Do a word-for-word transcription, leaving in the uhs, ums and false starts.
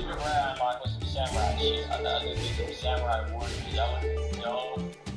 Rare I unlocked was some samurai shit. I thought I was gonna get some samurai warriors. Y'all want to know?